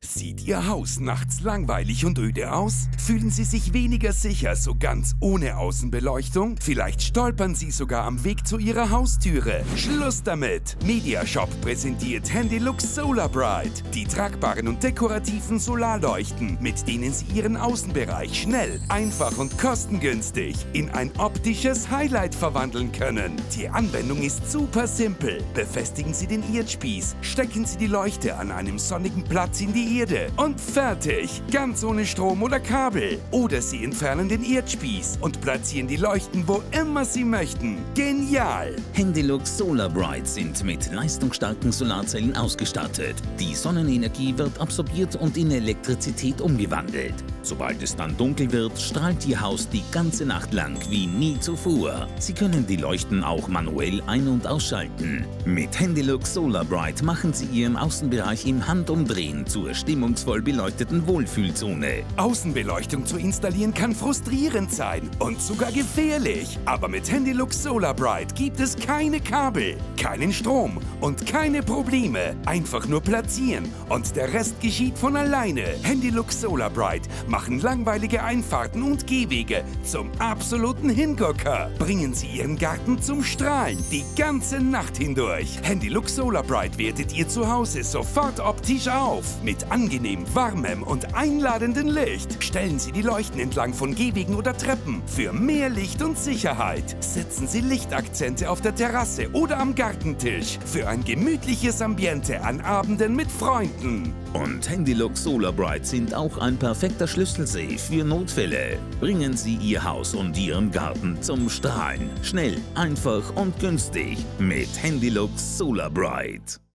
Sieht Ihr Haus nachts langweilig und öde aus? Fühlen Sie sich weniger sicher so ganz ohne Außenbeleuchtung? Vielleicht stolpern Sie sogar am Weg zu Ihrer Haustüre. Schluss damit! Mediashop präsentiert Handylux Solar Bright. Die tragbaren und dekorativen Solarleuchten, mit denen Sie Ihren Außenbereich schnell, einfach und kostengünstig in ein optisches Highlight verwandeln können. Die Anwendung ist super simpel. Befestigen Sie den Erdspieß, stecken Sie die Leuchte an einem sonnigen Platz in die Erde und fertig! Ganz ohne Strom oder Kabel. Oder Sie entfernen den Erdspieß und platzieren die Leuchten, wo immer Sie möchten. Genial! Handylux Solar Bright sind mit leistungsstarken Solarzellen ausgestattet. Die Sonnenenergie wird absorbiert und in Elektrizität umgewandelt. Sobald es dann dunkel wird, strahlt Ihr Haus die ganze Nacht lang wie nie zuvor. Sie können die Leuchten auch manuell ein- und ausschalten. Mit Handylux Solar Bright machen Sie Ihren Außenbereich im Handumdrehen zur stimmungsvoll beleuchteten Wohlfühlzone. Außenbeleuchtung zu installieren kann frustrierend sein und sogar gefährlich. Aber mit Handylux Solar Bright gibt es keine Kabel, keinen Strom und keine Probleme. Einfach nur platzieren und der Rest geschieht von alleine. Handylux Solar Bright machen langweilige Einfahrten und Gehwege zum absoluten Hingucker. Bringen Sie Ihren Garten zum Strahlen die ganze Nacht hindurch. Handylux Solar Bright wertet Ihr Zuhause sofort optisch auf. Mit angenehm warmem und einladenden Licht stellen Sie die Leuchten entlang von Gehwegen oder Treppen für mehr Licht und Sicherheit. Setzen Sie Lichtakzente auf der Terrasse oder am Gartentisch für ein gemütliches Ambiente an Abenden mit Freunden. Und Handylux Solar Bright sind auch ein perfekter Schlüsselsee für Notfälle. Bringen Sie Ihr Haus und Ihren Garten zum Strahlen. Schnell, einfach und günstig mit Handylux Solar Bright.